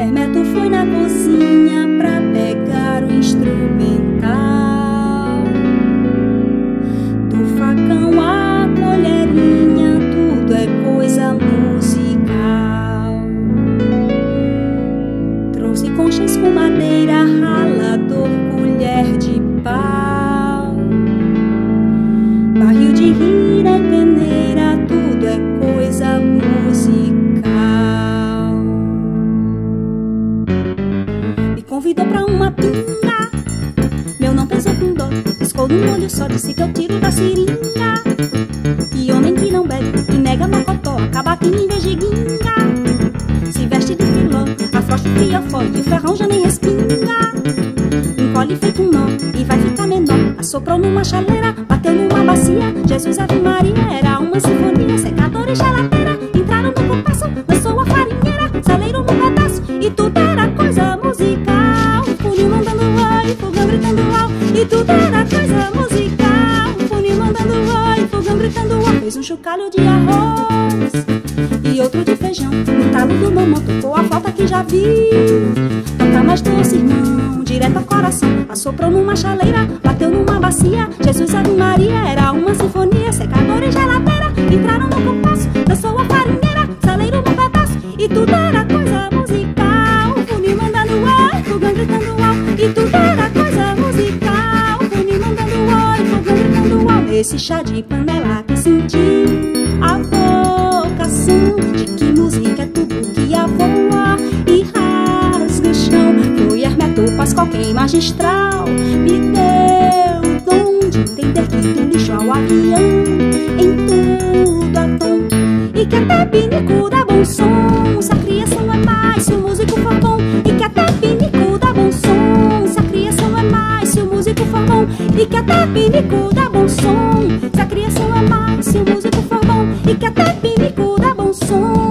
Hermeto foi na cozinha pra pegar o instrumental. Do facão à colherinha, tudo é coisa musical. Trouxe conchas com madeira, ralador, colher de pau, barril de rira e peneira, tudo é coisa musical. Me convidou pra uma pinga, meu não pensou com dó, piscou num olho só, disse que eu tiro da seringa. E homem que não bebe e nega mocotó, acaba aqui em vez de guinga. Se veste de filó, afrouxa o fiofó e o ferrão já nem respinga. Encolhe feito um nó e vai ficar menor. Assoprou numa chaleira, bateu numa bacia. Jesus Ave Maria, era uma sinfonia. Secador e geladeira entraram no compasso, lançou a farinheira, saleiro no pedaço e tudo era coisa musical. Funil mandando oi, fogão gritando uau, e tudo era coisa musical. Funil mandando oi, fogão gritando uau. Fez um chocalho de arroz e outro de feijão. No talo do mamão tocou a flauta que já viu. Toca mais doce, irmão, direto ao coração. Assoprou numa chaleira, bateu numa bacia. Jesus Ave Maria, era uma sinfonia. Secador e geladeira entraram no compasso, dançou a farinheira, saleiro no pedaço e tudo era coisa musical. Funil mandando oi, fogão gritando uau, e tudo era coisa musical. Funil mandando oi, fogão gritando uau. Nesse chá de panela que senti a vocação de que música é tudo que ia voar e rasga o chão. Foi Hermeto Pascoal, quem magistral me deu o dom de entender que do lixo ao avião em tudo há tom, e que até pinico dá bom som se a criação é mais, se o músico for bom. E que até pinico dá bom som se a criação é mais, se o músico for bom. E que até pinico dá bom som se a criação é mais, se o músico for bom. E que até pinico dá bom som.